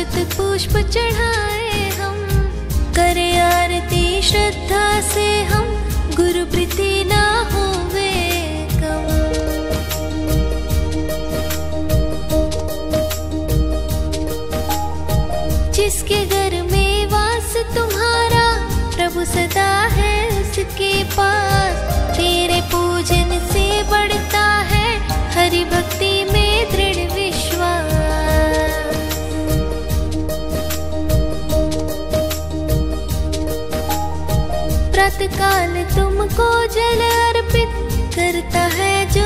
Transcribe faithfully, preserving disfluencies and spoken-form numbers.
अक्षत पुष्प चढ़ाए हम, करे आरती श्रद्धा से हम, गुरु प्रीति ना होवे कम। जिसके घर में वास तुम्हारा प्रभु सदा है उसके पास, तेरे पूजन से बढ़ता है हरि भक्ति में दृढ़ विश्वास। प्रातः काल तुमको जल अर्पित करता है